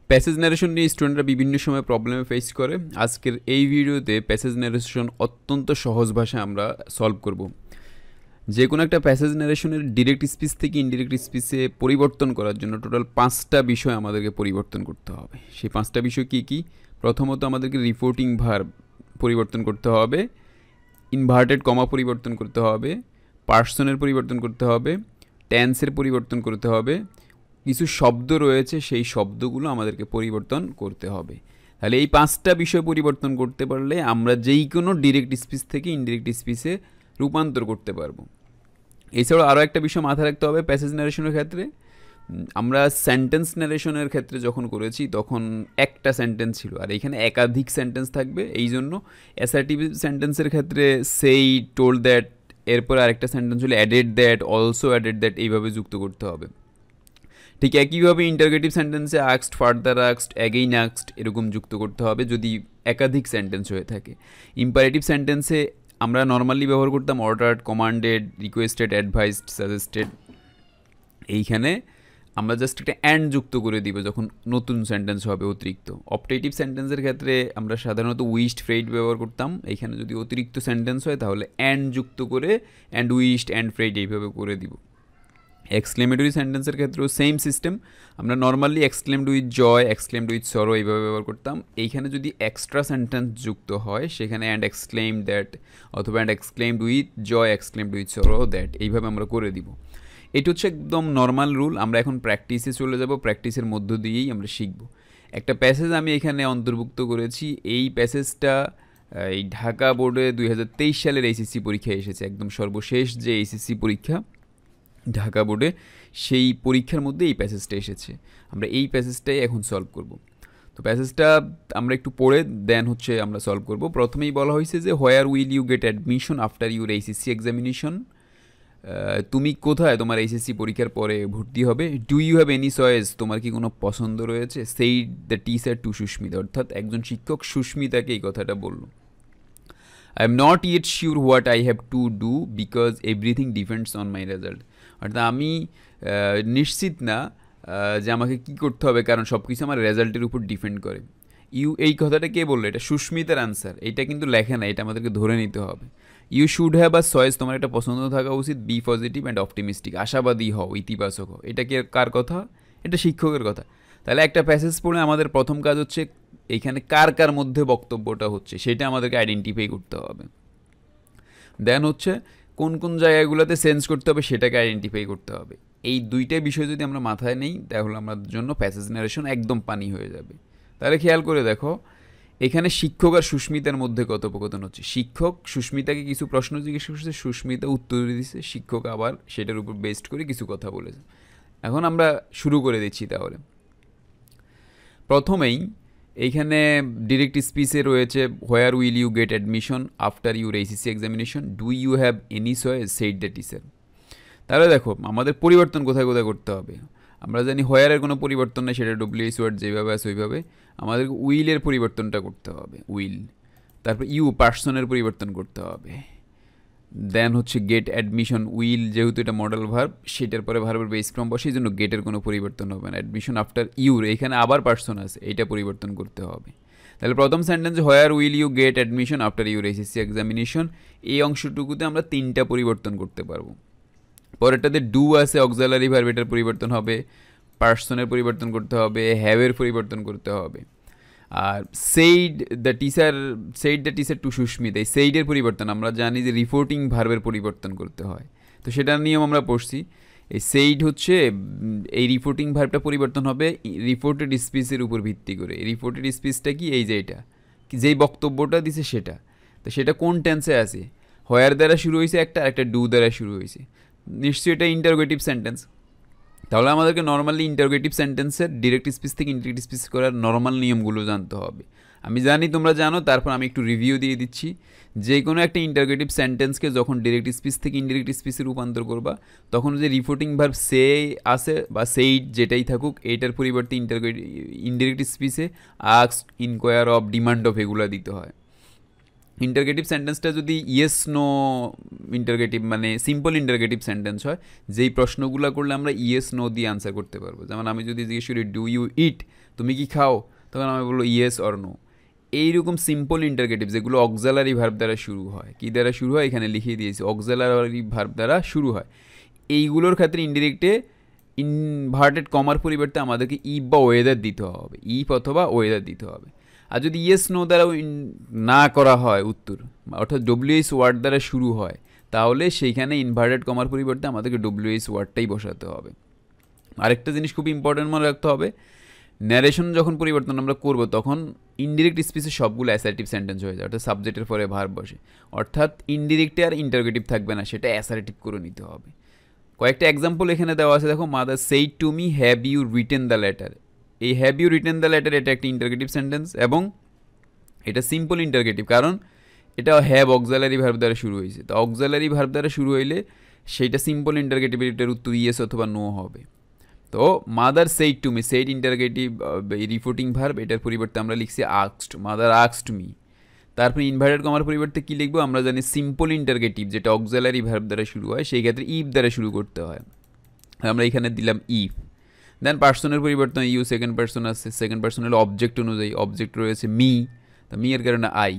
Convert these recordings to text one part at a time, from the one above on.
Passage narration নিয়ে স্টুডেন্টরা বিভিন্ন সময় প্রবলেমে ফেস করে। আজকের এই ভিডিওতে প্যাসেজ ন্যারেশন অত্যন্ত সহজ ভাষায় আমরা সলভ করব। যে কোনো একটা প্যাসেজ ন্যারেশনের ডিরেক্ট স্পিচ থেকে ইনডিরেক্ট স্পিচে পরিবর্তন করার জন্য টোটাল 5টা বিষয় আমাদেরকে পরিবর্তন করতে হবে। সেই 5টা বিষয় কী কী? প্রথমত আমাদেরকে রিপোর্টিং ভার্ব পরিবর্তন করতে হবে, ইনভার্টেড কমা পরিবর্তন করতে হবে, পার্সনের পরিবর্তন করতে হবে, টেন্সের পরিবর্তন করতে হবে, কিছু শব্দ রয়েছে সেই শব্দগুলো আমাদেরকে পরিবর্তন করতে হবে। তাহলে এই 5টা বিষয় পরিবর্তন করতে পারলে আমরা যেই কোনো ডিরেক্ট স্পিচ থেকে ইনডিরেক্ট স্পিচে রূপান্তর করতে পারবো। এছাড়াও আরও একটা বিষয় মাথায় রাখতে হবে প্যাসেজ ন্যারেশনের ক্ষেত্রে, আমরা সেন্টেন্স ন্যারেশনের ক্ষেত্রে যখন করেছি তখন একটা সেন্টেন্স ছিল, আর এখানে একাধিক সেন্টেন্স থাকবে। এই জন্য অ্যাসার্টিভ সেন্টেন্সের ক্ষেত্রে সেই, টোল্ড দ্যাট, এরপর আরেকটা সেন্টেন্স হলে added that, also added that, এইভাবে যুক্ত করতে হবে। ঠিক একইভাবে ইন্টারগেটিভ সেন্টেন্সে আক্সড, ফার্দার আক্সড, অ্যাগেইন আক্সড এরকম যুক্ত করতে হবে যদি একাধিক সেন্টেন্স হয়ে থাকে। ইম্পারেটিভ সেন্টেন্সে আমরা নর্মালি ব্যবহার করতাম ordered, commanded, requested, advised, suggested. এইখানে আমরা জাস্ট একটা অ্যান্ড যুক্ত করে দিব যখন নতুন সেন্টেন্স হবে অতিরিক্ত। অপটেটিভ সেন্টেন্সের ক্ষেত্রে আমরা সাধারণত উইশড, ফ্রেড ব্যবহার করতাম। এইখানে যদি অতিরিক্ত সেন্টেন্স হয় তাহলে অ্যান্ড যুক্ত করে অ্যান্ড উইশড, অ্যান্ড ফ্রেড এইভাবে করে দিব। এক্সক্লেমেটরি সেন্টেন্সের ক্ষেত্রেও সেম সিস্টেম। আমরা normally exclaimed with joy, exclaimed with sorrow এইভাবে ব্যবহার করতাম। এইখানে যদি এক্সট্রা সেন্টেন্স যুক্ত হয় সেখানে অ্যান্ড এক্সক্লেমড দ্যাট অথবা and exclaimed with joy, exclaimed with sorrow that, এইভাবে আমরা করে দিব। এটা হচ্ছে একদম নর্মাল রুল। আমরা এখন প্র্যাকটিসে চলে যাব, প্র্যাকটিসের মধ্য দিয়েই আমরা শিখব। একটা প্যাসেজ আমি এখানে অন্তর্ভুক্ত করেছি। এই প্যাসেজটা এই ঢাকা বোর্ডে 2023 সালের এইচএসসি পরীক্ষায় এসেছে, একদম সর্বশেষ যে এইচএসসি পরীক্ষা ঢাকা বোর্ডে, সেই পরীক্ষার মধ্যে এই প্যাসেজটা এসেছে। আমরা এই প্যাসেজটাই এখন সলভ করব। তো প্যাসেজটা আমরা একটু পড়ে দেন হচ্ছে আমরা সলভ করব। প্রথমেই বলা হয়েছে যে where will you get admission after your HSC examination, তুমি কোথায় তোমার এইচএসসি পরীক্ষার পরে ভর্তি হবে। Do you have any choice, তোমার কি কোনো পছন্দ রয়েছে। Said the teacher to Susmita, অর্থাৎ একজন শিক্ষক সুস্মিতাকে এই কথাটা বলল। I am not yet sure what I have to do because everything depends on my result, অর্থাৎ আমি নিশ্চিত না যে আমাকে কী করতে হবে, কারণ সব কিছু আমার রেজাল্টের উপর ডিপেন্ড করে। ইউ, এই কথাটা কে বললো? এটা সুস্মিতার আনসার। এইটা কিন্তু লেখে না, এটা আমাদেরকে ধরে নিতে হবে। You should have a choice, তোমার একটা পছন্দ থাকা উচিত। বি পজিটিভ অ্যান্ড অপটিমিস্টিক, আশাবাদী হও, ইতিবাচক হও। এটা কি কার কথা? এটা শিক্ষকের কথা। তাহলে একটা প্যাসেজ পড়ে আমাদের প্রথম কাজ হচ্ছে এইখানে কার কার মধ্যে বক্তব্যটা হচ্ছে সেটা আমাদেরকে আইডেন্টিফাই করতে হবে। দেন হচ্ছে কোন কোন জায়গাগুলোতে সেন্স করতে হবে সেটাকে আইডেন্টিফাই করতে হবে। এই দুইটা বিষয় যদি আমরা মাথায় নেই তাহলে আমাদের জন্য প্যাসেজ ন্যারেশন একদম পানি হয়ে যাবে। তাহলে খেয়াল করে দেখো, এখানে শিক্ষক আর সুস্মিতার মধ্যে কথোপকথন হচ্ছে। শিক্ষক সুস্মিতাকে কিছু প্রশ্ন জিজ্ঞেস করছে, সুস্মিতা উত্তর দিচ্ছে, শিক্ষক আবার সেটার উপর বেস্ট করে কিছু কথা বলেছে। এখন আমরা শুরু করে দিচ্ছি। তাহলে প্রথমেই এইখানে ডিরেক্ট স্পিচে রয়েছে where will you get admission after your HSC examination, do you have any choice, said the teacher. তাহলে দেখো আমাদের পরিবর্তন কোথায় কোথায় করতে হবে। আমরা জানি হোয়ারের কোনো পরিবর্তন নেই, সেটা ডব্লিউএইচ ওয়ার্ড যেভাবে আছে ওইভাবে। আমাদেরকে উইলের পরিবর্তনটা করতে হবে, উইল। তারপর ইউ, পার্সনের পরিবর্তন করতে হবে। দেন হচ্ছে গেট অ্যাডমিশন, উইল যেহেতু এটা মডেল ভার্ব, সেটার পরে ভার্বের বেস ফর্ম বসে, এই জন্য গেটের কোনো পরিবর্তন হবে না। অ্যাডমিশন আফটার ইউর, এখানে আবার পার্সন আছে, এইটা পরিবর্তন করতে হবে। তাহলে প্রথম সেন্টেন্সে where will you get admission after your HSC examination, এই অংশটুকুতে আমরা 3টা পরিবর্তন করতে পারবো। পরেরটাতে ডু আছে, অক্সিলারি ভার্ব, এটার পরিবর্তন হবে। পার্সনের পরিবর্তন করতে হবে, হ্যাভের পরিবর্তন করতে হবে। আর said the teacher to Susmita, এই সেইডের পরিবর্তন আমরা জানি যে রিপোর্টিং ভার্বের পরিবর্তন করতে হয়, তো সেটার নিয়ম আমরা পড়ছি। এই সেইড হচ্ছে এই রিপোর্টিং ভার্বটা পরিবর্তন হবে রিপোর্টেড স্পিচের উপর ভিত্তি করে। এই রিপোর্টেড স্পিচটা কি? এই যে এটা যেই বক্তব্যটা দিছে সেটা, তো সেটা কোন টেন্সে আছে? হোয়ার দ্বারা শুরু হয়েছে একটা, একটা ডু দ্বারা শুরু হয়েছে। নিশ্চয়ই এটা ইন্টারোগেটিভ সেন্টেন্স। তাহলে আমাদেরকে নর্মালি ইন্টারোগেটিভ সেন্টেন্সের ডিরেক্ট স্পিচ থেকে ইনডিরেক্ট স্পিচ করার নর্মাল নিয়মগুলো জানতে হবে। আমি জানি তোমরা জানো, তারপর আমি একটু রিভিউ দিয়ে দিচ্ছি। যে কোনো একটা ইন্টারোগেটিভ সেন্টেন্সকে যখন ডিরেক্ট স্পিচ থেকে ইনডিরেক্ট স্পিচে রূপান্তর করবা, তখন যে রিপোর্টিং ভার্ব সে আছে বা সেইড যেটাই থাকুক, এইটার পরিবর্তে ইনডিরেক্ট স্পিচে ask, inquire of, demand of এগুলো দিতে হয়। ইন্টারগেটিভ সেন্টেন্সটা যদি ইয়েস নো ইন্টারগেটিভ মানে সিম্পল ইন্টারগেটিভ সেন্টেন্স হয়, যেই প্রশ্নগুলো করলে আমরা ইয়েস নো দিয়ে আনসার করতে পারবো। যেমন আমি যদি জিজ্ঞেস করি ডু ইউ ইট, তুমি কি খাও, তখন আমি বলবো ইয়েস অর নো। এইরকম সিম্পল ইন্টারগেটিভ যেগুলো অক্সালারি ভার্ব দ্বারা শুরু হয়, কী দ্বারা শুরু হয় এখানে লিখিয়ে দিয়েছি, অক্সালারি ভার্ব দ্বারা শুরু হয়, এইগুলোর ক্ষেত্রে ইনডিরেক্টে ইনভার্টেড কমার পরিবর্তে আমাদেরকে ইফ বা ওয়েদার দিতে হবে, ইফ অথবা ওয়েদার দিতে হবে। আর যদি ইয়েস নো দ্বারা না করা হয় উত্তর, অর্থাৎ ডব্লিউএস ওয়ার্ড দ্বারা শুরু হয়, তাহলে সেইখানে ইনভার্টেড কমার পরিবর্তে আমাদেরকে ডব্লিউএস ওয়ার্ডটাই বসাতে হবে। আরেকটা জিনিস খুব ইম্পর্টেন্ট মনে রাখতে হবে, ন্যারেশন যখন পরিবর্তন আমরা করব তখন ইনডিরেক্ট স্পিচে সবগুলো অ্যাসার্টিভ সেন্টেন্স হয়ে যায়, অর্থাৎ সাবজেক্টের পরে ভার্ব বসে, অর্থাৎ ইনডিরেক্টে আর ইন্টারোগেটিভ থাকবে না, সেটা অ্যাসার্টিভ করে নিতে হবে। কয়েকটা এক্সাম্পল এখানে দেওয়া আছে, দেখো mother said to me have you written the letter. এই have you written the letter এটা একটা ইন্টারগেটিভ সেন্টেন্স এবং এটা সিম্পল ইন্টারগেটিভ, কারণ এটা হ্যাভ অক্সালারি ভার্ব দ্বারা শুরু হয়েছে। তো অক্সালারি ভার্ব দ্বারা শুরু হইলে সেইটা সিম্পল ইন্টারগেটিভ, এটার উত্তর ইয়েস অথবা নো হবে। তো mother said to me, said interrogative reporting verb, এটার পরিবর্তে আমরা লিখছি আস্কড, মাদার আস্কড মি। তারপরে ইনভার্টেড কমার পরিবর্তে কী লিখবো, আমরা জানি সিম্পল ইন্টারগেটিভ যেটা অক্সালারি ভার্ব দ্বারা শুরু হয়, সেই ক্ষেত্রে ইফ দ্বারা শুরু করতে হয়, আমরা এখানে দিলাম ইফ। দেন পার্সনের পরিবর্তন ইউ, সেকেন্ড পার্সন আছে, সেকেন্ড পার্সন হলো অবজেক্ট অনুযায়ী, অবজেক্ট রয়েছে মি, তো মি এর কারণে আই,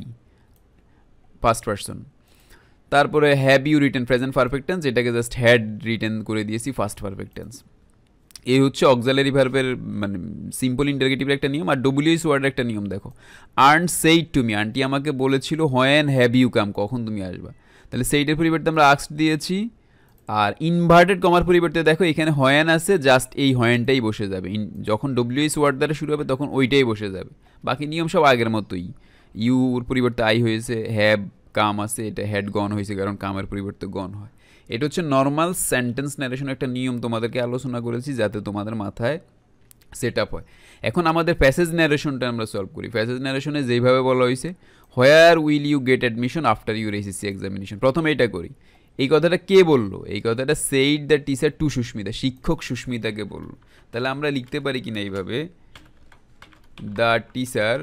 ফার্স্ট পার্সন। তারপরে have you written present perfect tense, এটাকে জাস্ট হ্যাড রিটেন করে দিয়েছি ফার্স্ট পারফেক্ট টেন্স। এই হচ্ছে অক্সালারি ভার্বের মানে সিম্পল ইন্টারগেটিভের একটা নিয়ম। আর ডব্লিউএস ওয়ার্ডের একটা নিয়ম দেখো, আর্ন সেইড টু মি, আন্টি আমাকে বলেছিল হোয়েন হ্যাভ ইউ কাম, কখন তুমি আসবা, তাহলে সেইটের পরিবর্তে আমরা আস্কড দিয়েছি। আর ইনভার্টেড কমার পরিবর্তে দেখো এখানে হোয়েন আছে, জাস্ট এই হোয়েনটাই বসে যাবে, যখন ডব্লিউএস ওয়ার্ড দ্বারা শুরু হবে তখন ওইটাই বসে যাবে, বাকি নিয়ম সব আগের মতোই। ইউর পরিবর্তে আই হয়েছে, হ্যাভ কাম আছে, এটা হ্যাড গন হয়েছে কারণ কামের পরিবর্তে গন হয়। এটা হচ্ছে নর্মাল সেন্টেন্স ন্যারেশনের একটা নিয়ম, তোমাদেরকে আলোচনা করেছি যাতে তোমাদের মাথায় সেট আপ হয়। এখন আমাদের প্যাসেজ ন্যারেশনটা আমরা সলভ করি। প্যাসেজ ন্যারেশনে যেইভাবে বলা হয়েছে, where will you get admission after your SSC examination, প্রথমে এটা করি। এই কথাটা কে বললো, এই কথাটা said the teacher to Susmita, শিক্ষক সুস্মিতাকে বললো। তাহলে আমরা লিখতে পারি কিনা এইভাবে, দ্য টিচার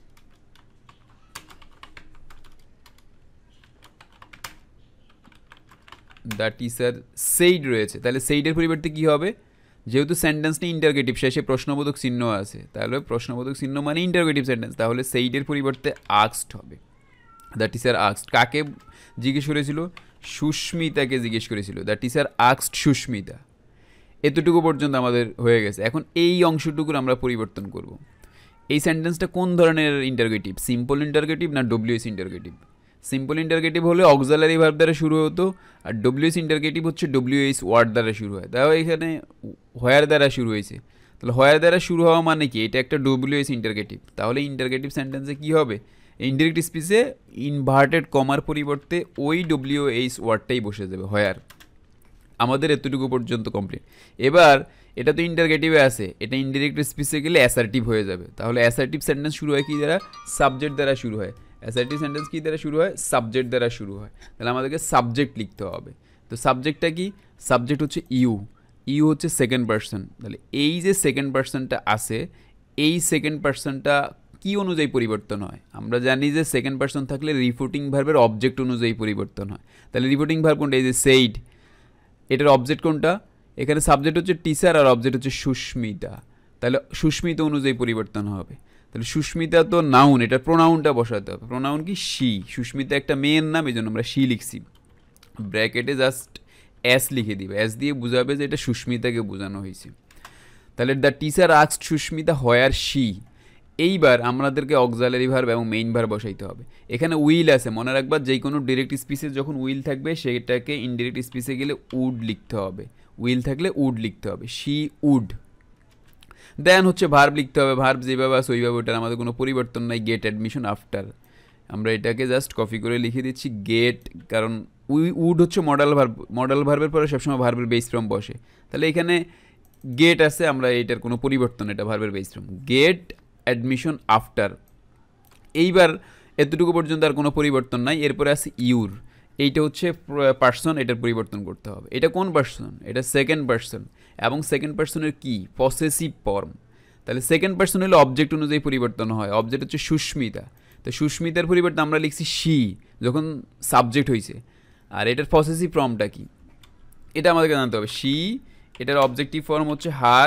সেইড রয়েছে, তাহলে সেইডের পরিবর্তে কী হবে, যেহেতু সেন্টেন্সটা ইন্টারগেটিভ, শেষে প্রশ্নবোধক চিহ্ন আছে, তাহলে প্রশ্নবোধক চিহ্ন মানে ইন্টারগেটিভ সেন্টেন্স, তাহলে সেইডের পরিবর্তে আস্কড হবে। দ্য টিচার আস্কড, কাকে জিজ্ঞেস করেছিল, সুস্মিতাকে জিজ্ঞেস করেছিল, দ্য টিচার আস্কড সুস্মিতা। এতটুকু পর্যন্ত আমাদের হয়ে গেছে। এখন এই অংশটুকুর আমরা পরিবর্তন করব। এই সেন্টেন্সটা কোন ধরনের ইন্টারগেটিভ, সিম্পল ইন্টারগেটিভ না ডব্লিউএস ইন্টারগেটিভ? সিম্পল ইন্টারগেটিভ হলে অক্সালারি ভার্ব দ্বারা শুরু হতো, আর ডব্লিউএস ইন্টারগেটিভ হচ্ছে ডব্লিউএস ওয়ার্ড দ্বারা শুরু হয়। তাও এখানে হোয়ার দ্বারা শুরু হয়েছে, তাহলে হোয়ার দ্বারা শুরু হওয়া মানে কি, এটা একটা ডব্লিউএস ইন্টারগেটিভ। তাহলে ইন্টারগেটিভ সেন্টেন্সে কী হবে, ইনডিরেক্ট স্পিচে ইনভার্টেড কমার পরিবর্তে ওই ডব্লিউএস ওয়ার্ডটাই বসে যাবে, হোয়ার। আমাদের এতটুকু পর্যন্ত কমপ্লিট। এবার এটা তো ইন্টারগেটিভে আছে, এটা ইনডিরেক্ট স্পিচে গেলে অ্যাসার্টিভ হয়ে যাবে। তাহলে অ্যাসার্টিভ সেন্টেন্স শুরু হয় কী দ্বারা, সাবজেক্ট দ্বারা শুরু হয়। অ্যাসার্টিভ সেন্টেন্স কী দ্বারা শুরু হয়, সাবজেক্ট দ্বারা শুরু হয়। তাহলে আমাদেরকে সাবজেক্ট লিখতে হবে। তো সাবজেক্টটা কি, সাবজেক্ট হচ্ছে ইউ, ইউ হচ্ছে সেকেন্ড পার্সন। তাহলে এই যে সেকেন্ড পার্সনটা আছে, এই সেকেন্ড পার্সনটা কী অনুযায়ী পরিবর্তন হয়, আমরা জানি যে সেকেন্ড পার্সন থাকলে রিপোর্টিং ভার্বের অবজেক্ট অনুযায়ী পরিবর্তন হয়। তাহলে রিপোর্টিং ভার্ব কোনটা, এই যে সেইড, এটার অবজেক্ট কোনটা, এখানে সাবজেক্ট হচ্ছে টিচার আর অবজেক্ট হচ্ছে সুস্মিতা, তাহলে সুস্মিতা অনুযায়ী পরিবর্তন হবে। তাহলে সুস্মিতা তো নাউন, এটা প্রোনাউনটা বসাতে হবে। প্রোনাউন কি, শি। সুস্মিতা একটা মেয়ের নাম, এই জন্য আমরা শি লিখছি, ব্র্যাকেটে জাস্ট এস লিখে দিবে, এস দিয়ে বোঝাবে যে এটা সুস্মিতাকে বোঝানো হয়েছে। তাহলে the teacher asked Susmita where she. এইবার আমাদেরকে অক্সালারি ভার্ব এবং মেইন ভার্ব বসাইতে হবে। এখানে উইল আছে, মনে রাখবা যে কোনো ডিরেক্ট স্পিচে যখন উইল থাকবে সেটাকে ইনডিরেক্ট স্পিচে গেলে উড লিখতে হবে, উইল থাকলে উড লিখতে হবে, শি উড। দেন হচ্ছে ভার্ব লিখতে হবে, ভার্ব যেভাবে আছে ওইভাবে, ওটার আমাদের কোনো পরিবর্তন নাই, গেট অ্যাডমিশন আফটার। আমরা এটাকে জাস্ট কপি করে লিখে দিচ্ছি গেট, কারণ উড হচ্ছে মডেল ভার্ব, মডেল ভার্বের পরে সবসময় ভার্বের বেস ফর্ম বসে। তাহলে এখানে গেট আছে, আমরা এটার কোনো পরিবর্তন, এটা ভার্বের base form, get admission after. এইবার এতটুকু পর্যন্ত আর কোনো পরিবর্তন নাই। এরপরে আছে ইউর, এইটা হচ্ছে পার্সন, এটার পরিবর্তন করতে হবে। এটা কোন পার্সন, এটা সেকেন্ড পার্সন, এবং সেকেন্ড পার্সনের কি, পসেসিভ ফর্ম। তাহলে সেকেন্ড পার্সন হলে অবজেক্ট অনুযায়ী পরিবর্তন হয়, অবজেক্ট হচ্ছে সুস্মিতা। তো সুস্মিতার পরিবর্তে আমরা লিখছি শি যখন সাবজেক্ট হয়েছে। আর এটার পসেসিভ ফর্মটা কি, এটা আমাদেরকে জানতে হবে। শি, এটার অবজেক্টিভ ফর্ম হচ্ছে হার,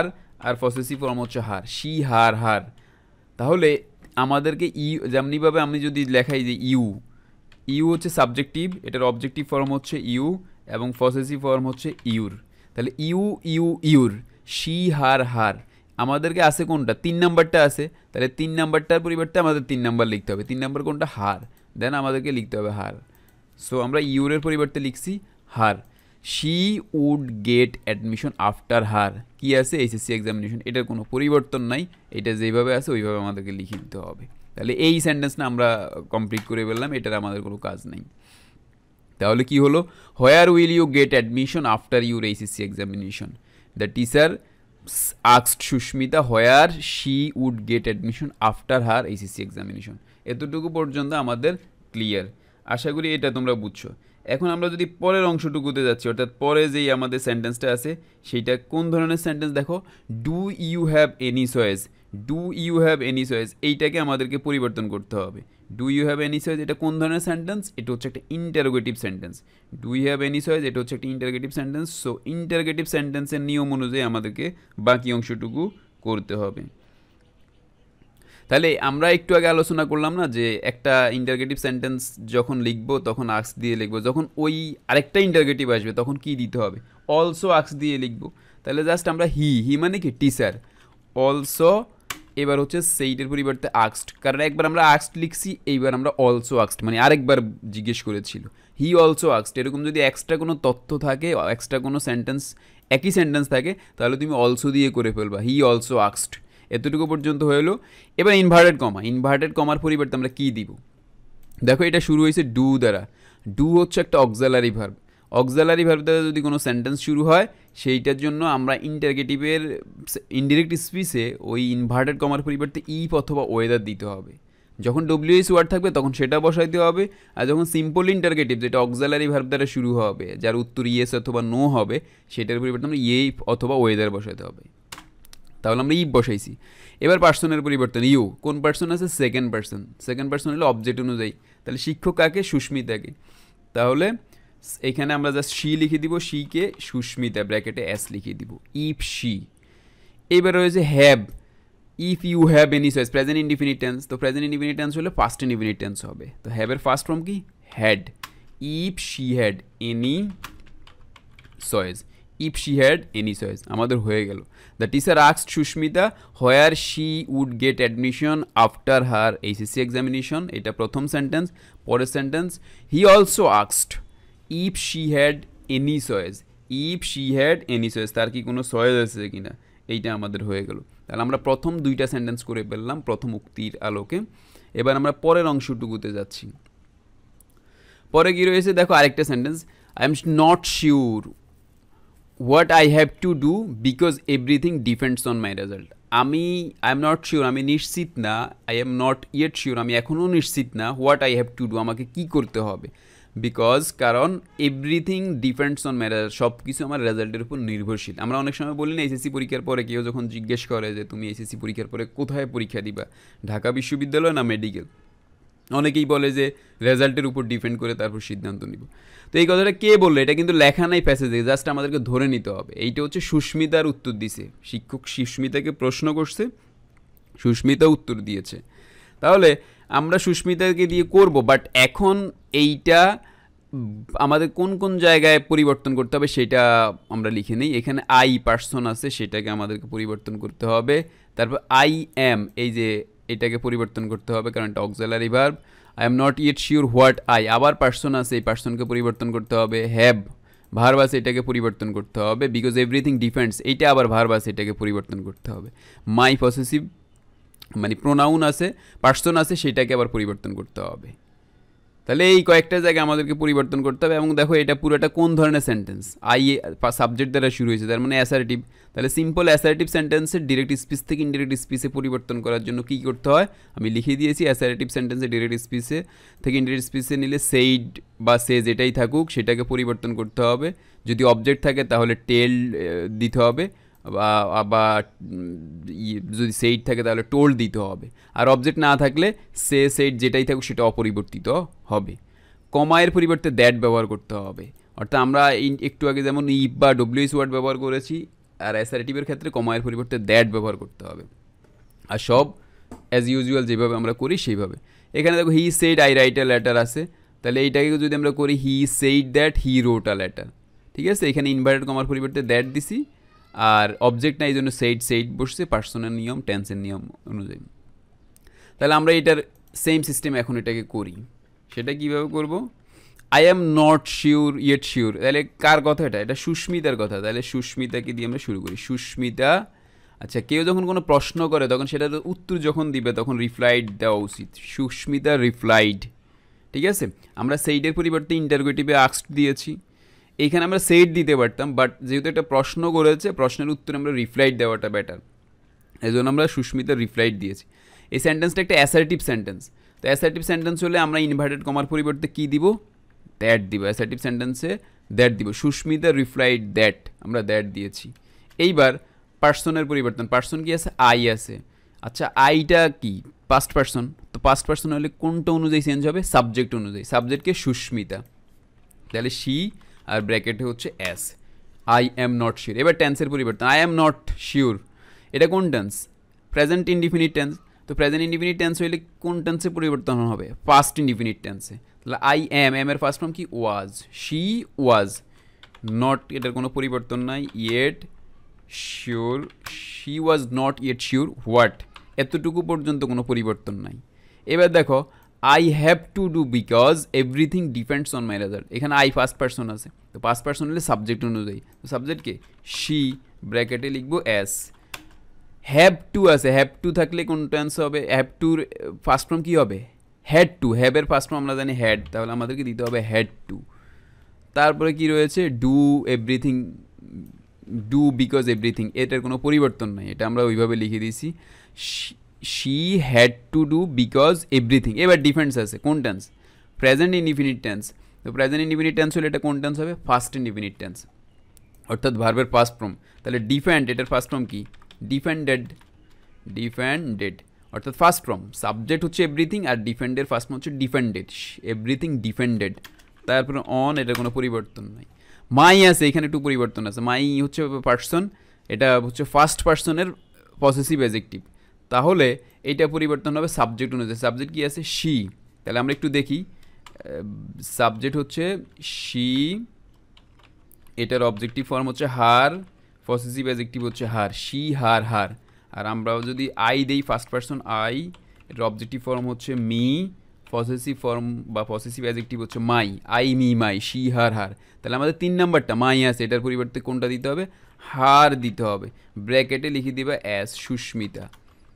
আর পসেসিভ ফর্ম হচ্ছে হার, শি হার হার। তাহলে আমাদেরকে যেমনিভাবে আমি যদি লেখাই যে ইউ হচ্ছে সাবজেক্টিভ, এটার অবজেক্টিভ ফর্ম হচ্ছে ইউ এবং পসেসিভ ফর্ম হচ্ছে ইউর। তাহলে ইউর, শি হার হার, আমাদেরকে আছে কোনটা? 3 নাম্বারটা আছে। তাহলে 3 নাম্বারটার পরিবর্তে আমাদের 3 নাম্বার লিখতে হবে। 3 নাম্বার কোনটা? হার। দেন আমাদেরকে লিখতে হবে হার। সো আমরা ইউরের পরিবর্তে লিখছি her. She would get admission after her, কি আছে? HSC examination. এটার কোনো পরিবর্তন নাই, এটা যেভাবে আছে ওইভাবে আমাদেরকে লিখে দিতে হবে। তাহলে এই সেন্টেন্সটা আমরা কমপ্লিট করে ফেললাম, এটার আমাদের কোনো কাজ নেই। তাহলে কি হলো? Where will you get admission after your HSC examination? The teacher asked Susmita where she would get admission after her HSC examination. এতটুকু পর্যন্ত আমাদের ক্লিয়ার। আশা করি এটা তোমরা বুঝছো। এখন আমরা যদি পরের অংশটুকুতে যাচ্ছি, অর্থাৎ পরে যেই আমাদের সেন্টেন্সটা আছে সেইটা কোন ধরনের সেন্টেন্স দেখো, do you have any choice. Do you have any choice এইটাকে আমাদেরকে পরিবর্তন করতে হবে। Do you have any choice এটা কোন ধরনের সেন্টেন্স? এটা হচ্ছে একটা interrogative sentence. Do you have any choice এটা হচ্ছে একটা ইন্টারোগেটিভ সেন্টেন্স। সো ইন্টারোগেটিভ সেন্টেন্সের নিয়ম অনুযায়ী আমাদেরকে বাকি অংশটুকু করতে হবে। তাহলে আমরা একটু আগে আলোচনা করলাম না যে একটা ইন্টারগেটিভ সেন্টেন্স যখন লিখবো তখন আক্স দিয়ে লিখবো, যখন ওই আরেকটা ইন্টারগেটিভ আসবে তখন কি দিতে হবে? অলসো আক্স দিয়ে লিখবো। তাহলে জাস্ট আমরা হি মানে কি? টিচার। অলসো এবার হচ্ছে সেইটের পরিবর্তে আক্সড, কারণ একবার আমরা আক্সড লিখছি, এইবার আমরা অলসো আক্সড, মানে আরেকবার জিজ্ঞেস করেছিল। হি অলসো আক্সড, এরকম যদি এক্সট্রা কোনো তথ্য থাকে, এক্সট্রা কোনো সেন্টেন্স, একই সেন্টেন্স থাকে, তাহলে তুমি অলসো দিয়ে করে ফেলবা, হি অলসো আক্সড। এতটুকু পর্যন্ত হয়ে এলো। এবার ইনভার্টেড কমার পরিবর্তে আমরা কী দিব? দেখো এটা শুরু হয়েছে ডু দ্বারা। ডু হচ্ছে একটা অক্সালারি ভার্ব। অক্সালারি ভার্ব দ্বারা যদি কোনো সেন্টেন্স শুরু হয় সেইটার জন্য আমরা ইন্টারগেটিভের ইনডিরেক্ট স্পিচে ওই ইনভার্টেড কমার পরিবর্তে ইফ অথবা ওয়েদার দিতে হবে। যখন ডব্লিউএস ওয়ার্ড থাকবে তখন সেটা বসাইতে হবে, আর যখন সিম্পল ইন্টারগেটিভ যেটা অক্সালারি ভার্ব দ্বারা শুরু হবে, যার উত্তর ইয়েস অথবা নো হবে, সেটার পরিবর্তে আমরা ইফ অথবা ওয়েদার বসাইতে হবে। তাহলে আমরা ইফ বসাইছি। এবার পার্সনের পরিবর্তন ইউ। কোন পার্সন আছে? Second person. সেকেন্ড পার্সন হলো অবজেক্ট অনুযায়ী। তাহলে শিক্ষক কাকে? সুস্মিতাকে। তাহলে এখানে আমরা জাস্ট শি লিখে দিব, শিকে সুস্মিতা ব্র্যাকেটে এস লিখে দিব, ইফ শি। এবার রয়েছে have. If you have any choice, present indefinite tense. তো প্রেজেন্ট ইনডিফিনিট টেন্স হলে ফার্স্ট ইনডিফিনিট টেন্স হবে। তো হ্যাভের ফার্স্ট ফর্ম কি? Had. If she had any choice, if she had any choice আমাদের হয়ে গেল। The teacher asked Susmita where she would get admission after her HSC examination, এটা প্রথম সেন্টেন্স। পরের sentence, he also asked if she had any choice. If she had any choice, তার কি কোনো choice আছে কিনা, এইটা আমাদের হয়ে গেল। তাহলে আমরা প্রথম দুইটা সেন্টেন্স করে ফেললাম প্রথম উক্তির আলোকে। এবার আমরা পরের অংশটুকুতে যাচ্ছি। পরে কি রয়েছে দেখো, আরেকটা sentence, I am not sure what I have to do because everything depends on my result. I am not sure, আমি নিশ্চিত না। I am not yet sure, আমি এখনও নিশ্চিত না। What I have to do, আমাকে কী করতে হবে। বিকজ, কারণ everything depends on my result, সব কিছু আমার রেজাল্টের উপর নির্ভরশীল। আমরা অনেক সময় বলি না, এসএসসি পরীক্ষার পরে কেউ যখন জিজ্ঞেস করে যে তুমি এসএসসি পরীক্ষার পরে কোথায় পরীক্ষা দিবা, ঢাকা বিশ্ববিদ্যালয় না মেডিকেল, অনেকেই বলে যে রেজাল্টের উপর ডিপেন্ড করে তারপর সিদ্ধান্ত নিব। তো এই কথাটা কে বললো? এটা কিন্তু লেখা নাই প্যাসেজে, জাস্ট আমাদেরকে ধরে নিতে হবে। এইটা হচ্ছে সুস্মিতার উত্তর দিছে, শিক্ষক সুস্মিতাকে প্রশ্ন করছে, সুস্মিতা উত্তর দিয়েছে। তাহলে আমরা সুস্মিতাকে দিয়ে করব, বাট এখন এইটা আমাদের কোন কোন জায়গায় পরিবর্তন করতে হবে সেটা আমরা লিখে নিই। এখানে আই পার্সন আছে, সেটাকে আমাদেরকে পরিবর্তন করতে হবে। তারপর আই এম, এই যে এটাকে পরিবর্তন করতে হবে কারণ এটা auxiliary verb. I am not yet sure what I, আবার পার্সন আছে, এই পার্সনকে পরিবর্তন করতে হবে। হ্যাভ ভার্ব আছে, এটাকে পরিবর্তন করতে হবে। বিকজ এভরিথিং ডিপেন্ডস, এইটা আবার ভার্ব আছে, এটাকে পরিবর্তন করতে হবে। মাই পসেসিভ মানে প্রোনাউন আছে, পার্সন আছে, সেটাকে আবার পরিবর্তন করতে হবে। তাহলে এই কয়েকটা জায়গায় আমাদেরকে পরিবর্তন করতে হবে। এবং দেখো এটা পুরোটা কোন ধরনের সেন্টেন্স, আই সাবজেক্ট দ্বারা শুরু হয়েছে, তার মানে অ্যাসার্টিভ। তাহলে সিম্পল অ্যাসার্টিভ সেন্টেন্সের ডিরেক্ট স্পিচ থেকে ইনডিরেক্ট স্পিচে পরিবর্তন করার জন্য কী করতে হয় আমি লিখে দিয়েছি। অ্যাসার্টিভ সেন্টেন্সে ডিরেক্ট স্পিচে থেকে ইনডিরেক্ট স্পিচে নিলে সেইড বা সে যেটাই থাকুক সেটাকে পরিবর্তন করতে হবে। যদি অবজেক্ট থাকে তাহলে টেল দিতে হবে, বা যদি সেইড থাকে তাহলে টোল্ড দিতে হবে। আর অবজেক্ট না থাকলে সে সেইড যেটাই থাকুক সেটা অপরিবর্তিত হবে। কমায়ের পরিবর্তে দ্যাট ব্যবহার করতে হবে। অর্থাৎ আমরা একটু আগে যেমন ইফ বা ডব্লিউএস ওয়ার্ড ব্যবহার করেছি, আর অ্যাসার্টিভের ক্ষেত্রে কমায়ের পরিবর্তে দ্যাট ব্যবহার করতে হবে। আর সব অ্যাজ ইউজুয়াল যেভাবে আমরা করি সেইভাবে। এখানে দেখো he said I write a letter আছে, তাহলে এইটাকে যদি আমরা করি he said that he wrote a letter, ঠিক আছে। এখানে ইনভার্টেড কমার পরিবর্তে দ্যাট দিছি, আর অবজেক্ট না এই জন্য সেইড বসছে পার্সনের নিয়ম টেন্সের নিয়ম অনুযায়ী। তাহলে আমরা এটার সেম সিস্টেম এখন এটাকে করি। সেটা কীভাবে করব? I am not sure yet sure, তাহলে কার কথা এটা? এটা সুস্মিতার কথা। তাহলে সুস্মিতাকে দিয়ে আমরা শুরু করি। সুস্মিতা, আচ্ছা কেউ যখন কোনো প্রশ্ন করে তখন সেটার উত্তর যখন দিবে তখন রিপ্লাইড দেওয়া উচিত। সুস্মিতা রিপ্লাইড, ঠিক আছে। আমরা সেইডের পরিবর্তে ইন্টারোগেটিভে আস্কড দিয়েছি, এইখানে আমরা সেইড দিতে পারতাম, বাট যেহেতু একটা প্রশ্ন করেছে প্রশ্নের উত্তরে আমরা রিপ্লাইড দেওয়াটা বেটার, এই জন্য আমরা সুস্মিতা রিপ্লাইড দিয়েছি। এই সেন্টেন্সটা একটা অ্যাসার্টিভ সেন্টেন্স। তো অ্যাসার্টিভ সেন্টেন্স হলে আমরা ইনভার্টেড কমার পরিবর্তে কী দিব? দ্যাট দিব। অ্যাসার্টিভ সেন্টেন্সে দ্যাট দিব। সুস্মিতা রিপ্লাইড দ্যাট, আমরা দ্যাট দিয়েছি। এইবার পার্সনের পরিবর্তন, পার্সন কি আছে? আই আছে। আচ্ছা আইটা কি? Past person. তো পাস্ট পার্সন হলে কোনটা অনুযায়ী চেঞ্জ হবে? সাবজেক্ট অনুযায়ী। সাবজেক্টকে সুস্মিতা, তাহলে শি আর ব্র্যাকেটে হচ্ছে S. I am not sure. এবার টেন্সের পরিবর্তন, আই অ্যাম নট শিওর, এটা কোন টেন্স? Present indefinite tense. তো প্রেজেন্ট ইনডিফিনিট টেন্স হইলে কোন টেন্সে পরিবর্তন হবে? পাস্ট ইনডিফিনিট টেন্সে। তাহলে আই অ্যাম, এম এর ফার্স্ট ফর্ম কি? ওয়াজ। শি ওয়াজ নট, এটার কোনো পরিবর্তন নাই। Yet sure, she was not yet sure what, এতটুকু পর্যন্ত কোনো পরিবর্তন নাই। এবার দেখো I have to do because everything depends on my result. এখানে আই ফার্স্ট পার্সন আছে, তো ফার্স্ট পার্সন হলে সাবজেক্ট অনুযায়ী। তো সাবজেক্টকে শি, ব্র্যাকেটে লিখবো এস। হ্যাভ টু আছে, হ্যাভ টু থাকলে কোন টেন্স হবে? হ্যাভ টুর ফার্স্ট ফর্ম কী হবে? Had to. হ্যাভের ফার্স্ট ফর্ম আমরা জানি হ্যাড, তাহলে আমাদেরকে দিতে হবে হ্যাড টু। তারপরে কি রয়েছে? Do everything, do because everything, এটার কোনো পরিবর্তন নাই, এটা আমরা ওইভাবে লিখে দিয়েছি। She had to do because everything. এবার ডিফেন্স আছে, কোন টেন্স? Present indefinite tense. তো প্রেজেন্ট ইনডিফিনিট টেন্স হলে এটা কোন টেন্স হবে? ফার্স্ট ইনডিফিনিট টেন্স, অর্থাৎ ভার্বের ফার্স্ট ফর্ম। তাহলে ডিফেন্ড, এটার ফার্স্ট ফর্ম কি? ডিফেন্ডেড। ডিফেন্ডেড অর্থাৎ ফার্স্ট ফর্ম। সাবজেক্ট হচ্ছে এভরিথিং আর ডিফেন্ডের ফার্স্ট ফর্ম হচ্ছে ডিফেন্ডেড। Everything depended. তারপরে অন, এটার কোনো পরিবর্তন নাই। মাই আছে, এখানে একটু পরিবর্তন আছে। মাই হচ্ছে পার্সন, এটা হচ্ছে ফার্স্ট পার্সনের পসেসিভ অ্যাডজেক্টিভ, তাহলে এইটা পরিবর্তন হবে সাবজেক্ট অনুযায়ী। সাবজেক্ট কি আছে? শি। তাহলে আমরা একটু দেখি, সাবজেক্ট হচ্ছে শি, এটার অবজেক্টিভ ফর্ম হচ্ছে হার, পসেসিভ অ্যাডজেক্টিভ হচ্ছে হার। শি হার হার। আর আমরাও যদি আই দেই ফার্স্ট পার্সন আই, এটার অবজেক্টিভ ফর্ম হচ্ছে মি, পসেসিভ ফর্ম বা পসেসিভ অ্যাডজেক্টিভ হচ্ছে my. I me my, she her her. তাহলে আমাদের 3 নাম্বারটা মাই আছে, এটার পরিবর্তে কোনটা দিতে হবে? হার দিতে হবে। ব্র্যাকেটে লিখে দিবে অ্যাস সুস্মিতা।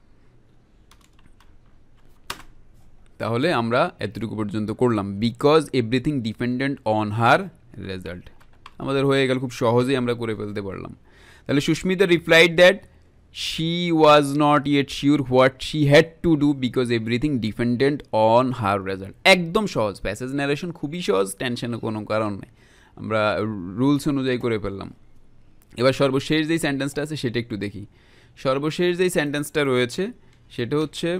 তাহলে আমরা এতটুকু পর্যন্ত করলাম। Because everything dependent on her result, আমাদের হয়ে গেল, খুব সহজেই আমরা করে ফেলতে পারলাম। তাহলে Susmita replied that she was not yet sure what she had to do because everything depended on her result. একদম সহজ, প্যাসেজ ন্যারেশন খুবই সহজ, টেনশনের কোনো কারণ নেই, আমরা রুলস অনুযায়ী করে ফেললাম। এবার সর্বশেষ যেই সেন্টেন্সটা আছে সেটা একটু দেখি। সর্বশেষ যেই সেন্টেন্সটা রয়েছে সেটা হচ্ছে,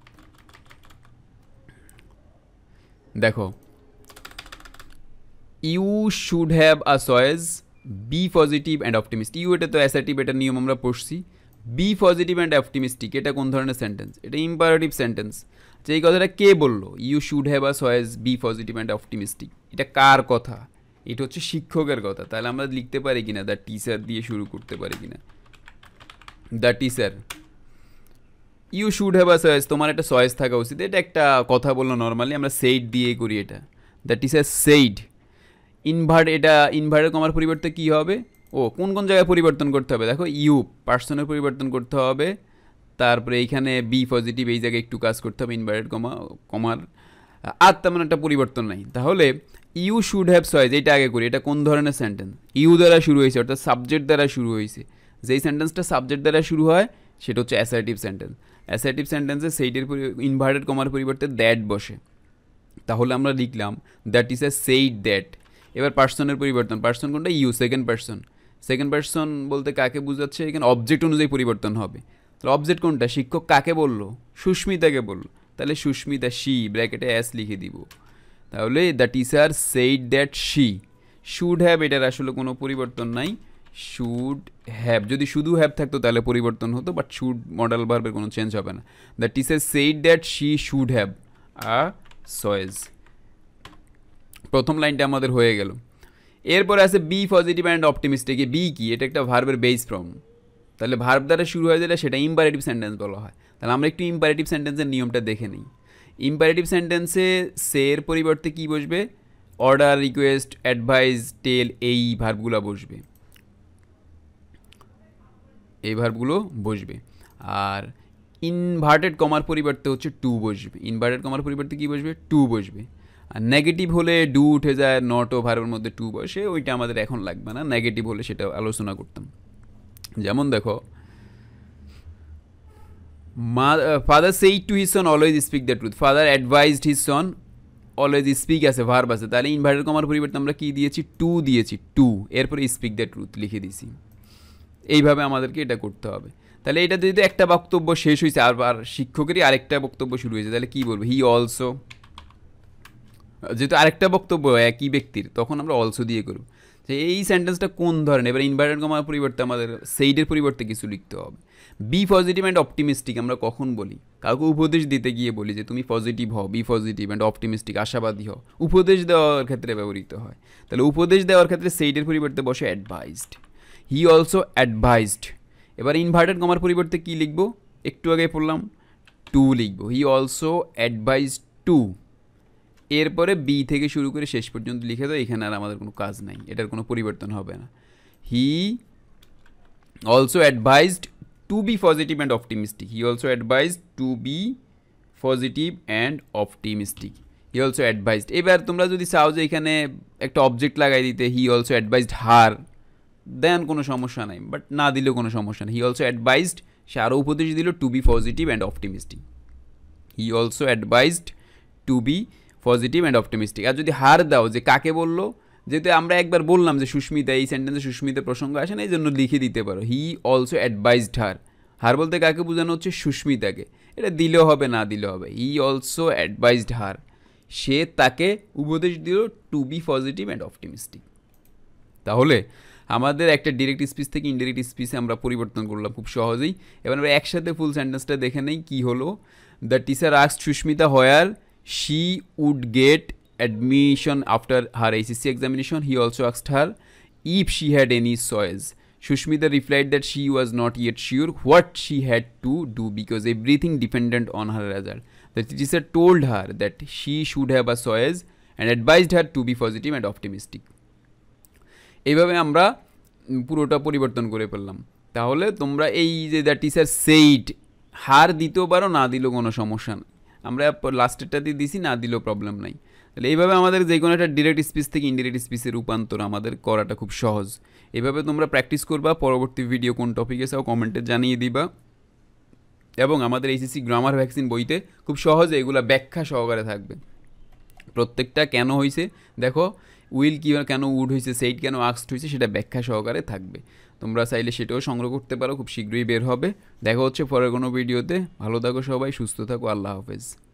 দেখো, you should have a choice, be positive and optimist. You এটা তো অ্যাসার্টিভ, এটার নিয়ম আমরা পড়ছি। বি পজিটিভ অ্যান্ড অপটিমিস্টিক, এটা কোন ধরনের সেন্টেন্স? এটা ইম্পারেটিভ সেন্টেন্স। যে এই কথাটা কে বললো? You should have a choice, be positive and optimistic, এটা কার কথা? এটা হচ্ছে শিক্ষকের কথা। তাহলে আমরা লিখতে পারি কিনা দ্য টিচার দিয়ে শুরু করতে পারি কিনা? The teacher, you should have a choice, তোমার একটা চয়েস থাকা উচিত, এটা একটা কথা বললো নর্মালি, আমরা সেইড দিয়ে করি এটা। The teacher said. ইনভার্ট, এটা ইনভার্টের কমার পরিবর্তে কী হবে? ও কোন কোন জায়গায় পরিবর্তন করতে হবে? দেখো, ইউ পার্সনের পরিবর্তন করতে হবে, তারপরে এইখানে বি পজিটিভ, এই জায়গায় একটু কাজ করতে হবে ইনভার্টেড কমার, আর তেমন একটা পরিবর্তন নাই। তাহলে ইউ শুড হ্যাভ চয়েস, এটা আগে করি। এটা কোন ধরনের সেন্টেন্স? ইউ দ্বারা শুরু হয়েছে, অর্থাৎ সাবজেক্ট দ্বারা শুরু হয়েছে। যেই সেন্টেন্সটা সাবজেক্ট দ্বারা শুরু হয় সেটা হচ্ছে অ্যাসার্টিভ সেন্টেন্স। অ্যাসার্টিভ সেন্টেন্সে সেইটের ইনভার্টেড কমার পরিবর্তে দ্যাট বসে, তাহলে আমরা লিখলাম that is a said that. এবার পার্সনের পরিবর্তন, পার্সন কোনটা? You, second person. Second person বলতে কাকে বোঝাচ্ছে? এখানে অবজেক্ট অনুযায়ী পরিবর্তন হবে। তাহলে অবজেক্ট কোনটা? শিক্ষক কাকে বললো? সুস্মিতাকে বললো, তাহলে সুস্মিতা, শি, ব্র্যাকেটে এস লিখে দিব। তাহলে the teacher said that she should have, এটার আসলে কোনো পরিবর্তন নাই, শুড হ্যাভ, যদি শুধু হ্যাভ থাকতো তাহলে পরিবর্তন হতো, বাট শুড মডেল ভার্বের কোনো চেঞ্জ হবে না। The teacher said that she should have a choice. প্রথম লাইনটা আমাদের হয়ে গেল। এরপরে আছে be positive and optimistic. Be কি? এটা একটা ভার্বের বেস ফর্ম, তাহলে ভার্ব দ্বারা শুরু হয়ে গেলে সেটা ইম্পারেটিভ সেন্টেন্স বলা হয়। তাহলে আমরা একটু ইম্পারেটিভ সেন্টেন্সের নিয়মটা দেখে নিই। ইম্পারেটিভ সেন্টেন্সে সের পরিবর্তে কি বসবে? অর্ডার, রিকোয়েস্ট, অ্যাডভাইস, টেল, এই ভার্বগুলো বসবে, এই ভার্বগুলো বসবে। আর ইনভার্টেড কমার পরিবর্তে হচ্ছে টু বসবে। ইনভার্টেড কমার পরিবর্তে কি বসবে? টু বসবে। আর নেগেটিভ হলে ডু উঠে যায়, নটও ভার্বের মধ্যে টু বসে, ওইটা আমাদের এখন লাগবে না। নেগেটিভ হলে সেটা আলোচনা করতাম। যেমন দেখো, father said to his son always speak the truth. Father advised his son always speak আছে, ভার্ব আছে, তাহলে ইনভার্টেড কমার পরিবর্তে আমরা কি দিয়েছি? টু দিয়েছি, টু, এরপরে স্পিক দ্য ট্রুথ লিখে দিয়েছি। এইভাবে আমাদেরকে এটা করতে হবে। তাহলে এটা যদি একটা বক্তব্য শেষ হয়েছে আর শিক্ষকেরই আরেকটা বক্তব্য শুরু হয়েছে, তাহলে কি বলবো? হি অলসো, যেহেতু আরেকটা বক্তব্য একই ব্যক্তির, তখন আমরা অলসো দিয়ে করব। যে এই সেন্টেন্সটা কোন ধরনের? এবার ইনভার্টেড কমার পরিবর্তে আমাদের সেইডের পরিবর্তে কিছু লিখতে হবে। বি পজিটিভ অ্যান্ড অপটিমিস্টিক আমরা কখন বলি? কাউকে উপদেশ দিতে গিয়ে বলি যে তুমি পজিটিভ হও, বি পজিটিভ অ্যান্ড অপটিমিস্টিক, আশাবাদী হও। উপদেশ দেওয়ার ক্ষেত্রে ব্যবহৃত হয়। তাহলে উপদেশ দেওয়ার ক্ষেত্রে সেইডের পরিবর্তে বসে অ্যাডভাইজড। হি অলসো অ্যাডভাইজড। এবার ইনভার্টেড কমার পরিবর্তে কি লিখবো? একটু আগে পড়লাম, টু লিখবো। He also advised to. এরপরে বি থেকে শুরু করে শেষ পর্যন্ত লিখে দাও, এখানে আর আমাদের কোনো কাজ নাই, এটার কোনো পরিবর্তন হবে না। He also advised to be positive and optimistic. He also advised to be positive and optimistic. He also advised. এবার তোমরা যদি চাও যে এখানে একটা অবজেক্ট লাগাই দিতে, হি অলসো অ্যাডভাইজড হার, দেন কোনো সমস্যা নাই, বাট না দিলেও কোনো সমস্যা নেই। হি অলসো অ্যাডভাইজড, সে আরও উপদেশ দিল, to be positive and optimistic. He also advised to be positive and optimistic. আর যদি হার দাও, যে কাকে বললো, যেহেতু আমরা একবার বললাম যে সুস্মিতা, এই সেন্টেন্সে সুস্মিতার প্রসঙ্গ আসে না, এই জন্য লিখে দিতে পারো হি অলসো অ্যাডভাইজড হার। হার বলতে কাকে বোঝানো হচ্ছে? সুস্মিতাকে। এটা দিলেও হবে, না দিলেও হবে। হি অলসো অ্যাডভাইজড হার, সে তাকে উপদেশ দিল to be positive and optimistic. তাহলে আমাদের একটা ডিরেক্ট স্পিচ থেকে ইনডিরেক্ট স্পিচে আমরা পরিবর্তন করলাম খুব সহজেই। এবার আমরা একসাথে ফুল সেন্টেন্সটা দেখে নেই কী হলো। The teacher asked Susmita where she would get admission after her HSC examination. He also asked her if she had any choice. Sushmita replied that she was not yet sure what she had to do because everything depended on her result. The teacher told her that she should have a choice and advised her to be positive and optimistic. এইভাবে আমরা পুরোটা পরিবর্তন করে ফেললাম। তাহলে তোমরা এই যে দ্য টিচার সেইড, হার দিতেও পারো, না দিলেও কোনো সমস্যা নেই। আমরা লাস্টেরটা দিয়ে দিছি, না দিলেও প্রবলেম নাই। তাহলে এইভাবে আমাদের যে কোনো একটা ডিরেক্ট স্পিচ থেকে ইনডিরেক্ট স্পিচের রূপান্তর আমাদের করাটা খুব সহজ। এইভাবে তোমরা প্র্যাকটিস করবা। পরবর্তী ভিডিও কোন টপিকে চাও কমেন্টে জানিয়ে দিবা। এবং আমাদের এইচএসসি গ্রামার ভ্যাকসিন বইতে খুব সহজে এগুলো ব্যাখ্যা সহকারে থাকবে। প্রত্যেকটা কেন হয়েছে দেখো, উইল কী কেন উড হয়েছে, সেইড কেন আস্কড হয়েছে, সেটা ব্যাখ্যা সহকারে থাকবে। তোমরা চাইলে সেটাও সংগ্রহ করতে পারো, খুব শীঘ্রই বের হবে। দেখা হচ্ছে পরের কোনো ভিডিওতে। ভালো থাকো সবাই, সুস্থ থাকো, আল্লাহ হাফেজ।